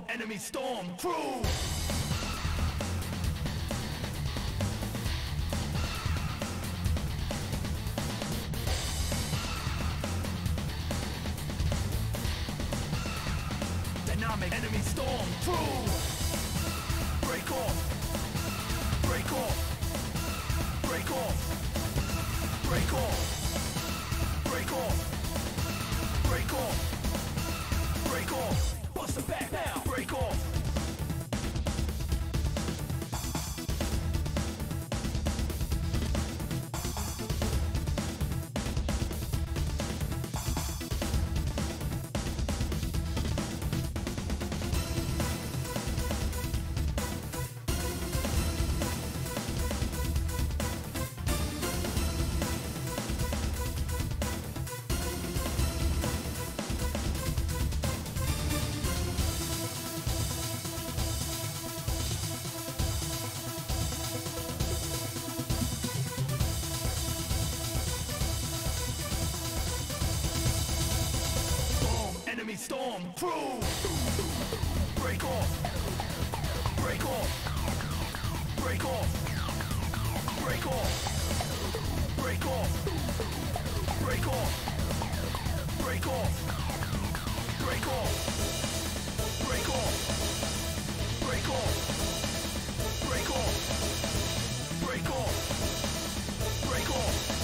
enemy storm through. Dynamic enemy storm through. Break off. Break off. Break off. Break off. Break off. Break off. Break off. Bust the back now. Break off. Enemy storm through. Break off. Break off. Break off. Break off. Break off. Break off. Break off. Break off. Break off. Break off. Break off. Break off. Break off.